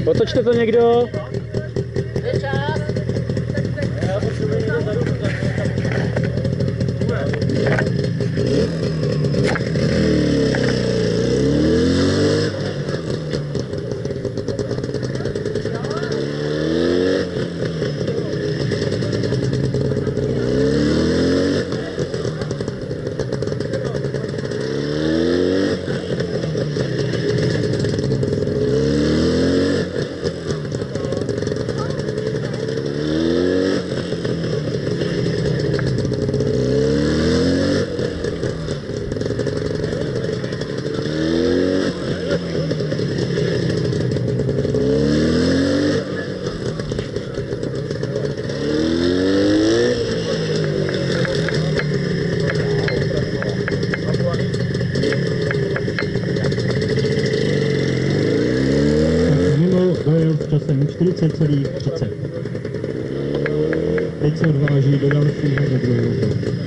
Otočte to někdo. Časem 40,30. Teď se odváží do dalšího do druhého kola.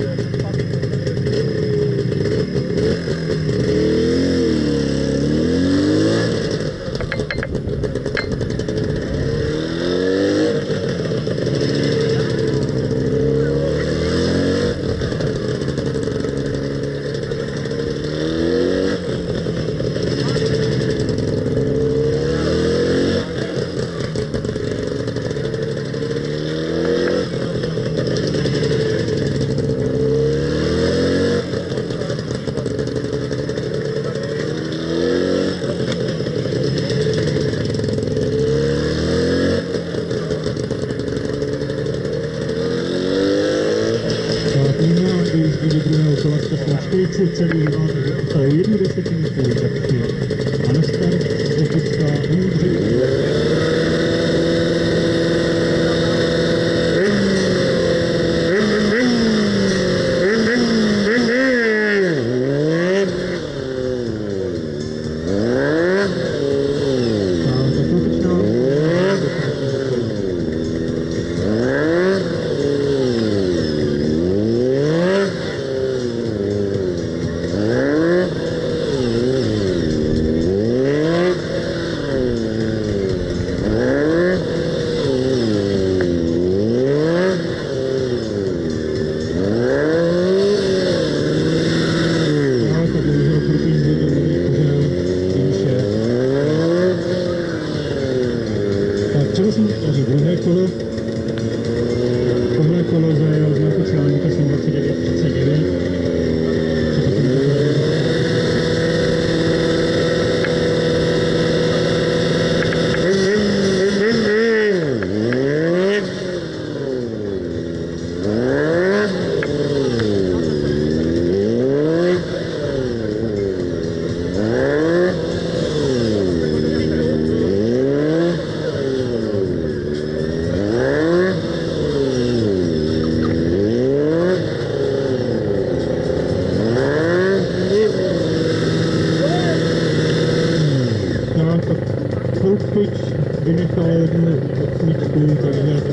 Do druhého kola s časem 40,1 desetinu spolupracuje. A na start se chystá Ondřej. Druhé kolo, tohle kolo zajel znaku článíka 29,39. Teď vynechal jednu odsvíčku, takže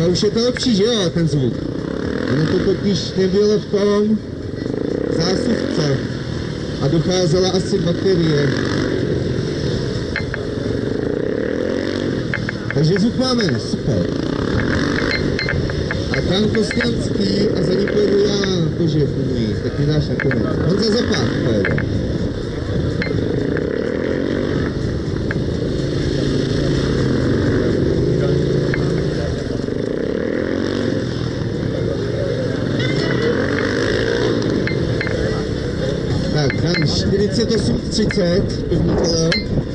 už je to lepší, že jo, ten zvuk. Ono to totiž nebylo v tom zásuvce a docházela asi baterie. Takže zvuk máme, super. A tam Kosťanský a za ní pojedu já, bože, fungují, tak mi dáš nakonec. Honza Zapát pojede. Tak, dám 48:30, první kolo.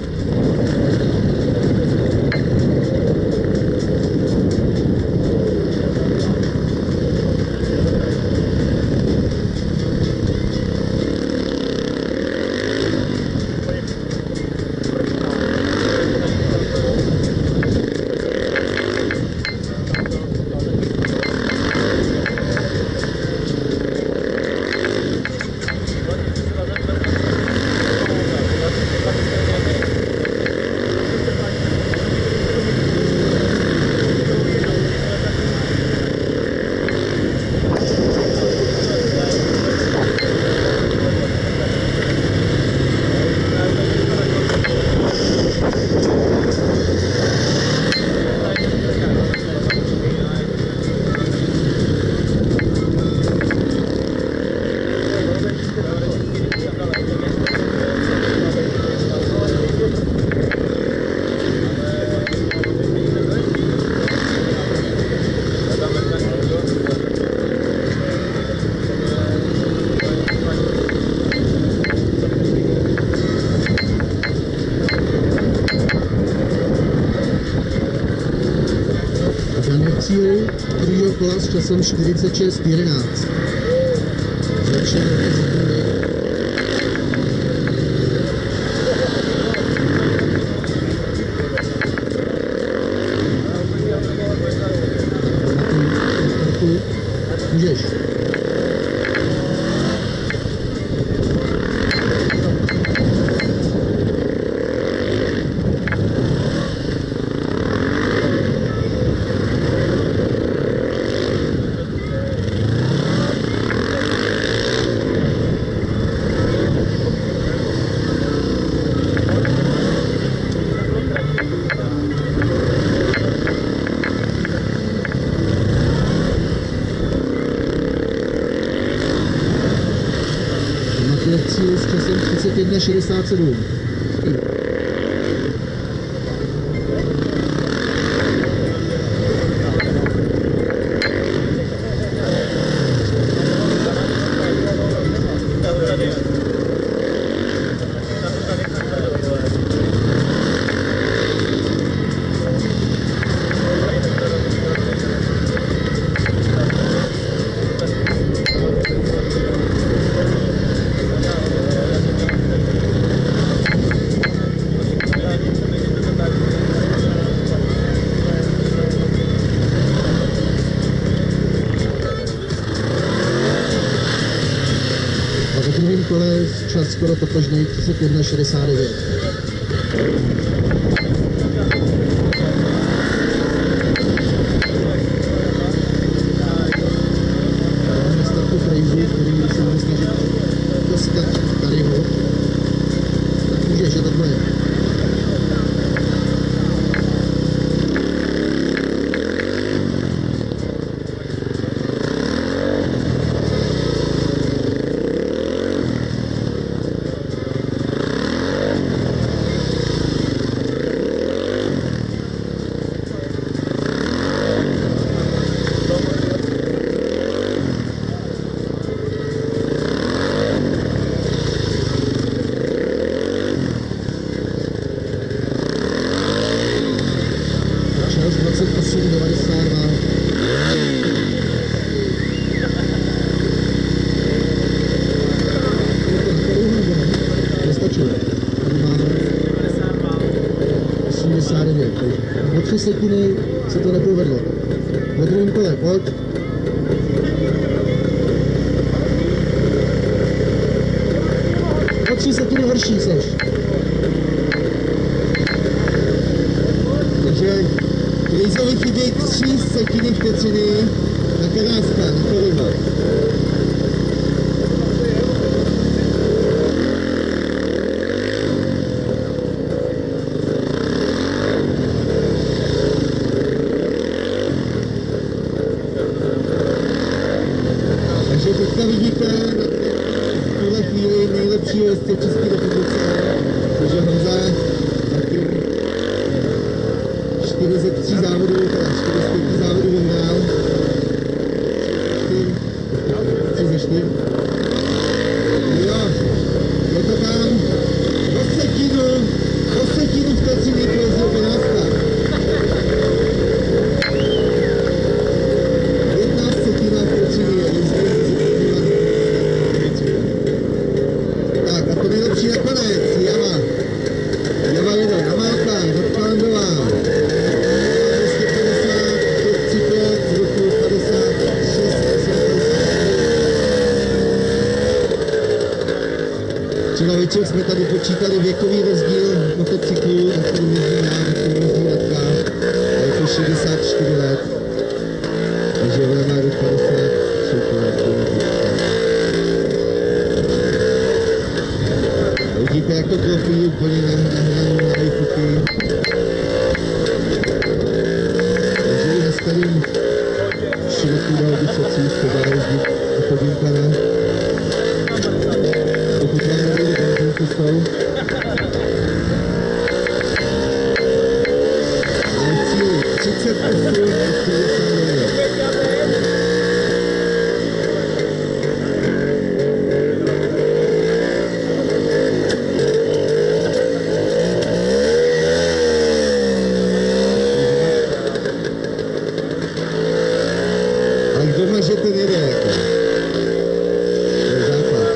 Cíl druhého kola s časem 46:11. Zlepšení sekundy. Můžeš. Cíl s časem 31:67. V druhém kole čas skoro totožný, 31:69. Na startu Crazy, který se bude snažit dostat Tadyho. Tak můžeš, je to tvoje. Čas 28:92. Nestačilo. Tady máme 89. O 3 sekundy se to nepovedlo. Ve druhém kole, pojď. O 3 sekundy horší seš. Takže Hejzovi chybějí 3/3 vteřiny na Kanářka, na Korova. Takže teďka vidíte v tuhle chvíli nejlepšího jezdce v České republice, protože Honza zatím 4 ze 3 závodů, teda 4 z 5 závodů vyhrál. 3 ze 4. Jo, je to tam o setinu vteřiny jezdil Benátka. 1/7 vteřiny jezdil. Tak a to nejlepší nakonec, Java. Java jede, Amálka, Rodklandová. 250, 535, z roku 56, 80. Třeba večer jsme tady počítali věkový rozdíl motocyklů, na kterým jezdím já, na kterým jezdím Radka. A je to 64 let. Takže ona má do 56 let. Vidíte, jak to klopí úplně nahraný na iFooty. Takže i dneska jim široký dal vyšecí, se dá jezdit do Podínkana. Pokud vám nebude benzín cestou. Máme v cíli 38 a 49. Doma, že to nejde jako. To je základ.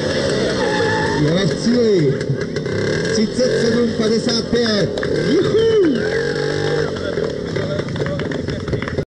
Java v cíli 37,55. Juhu!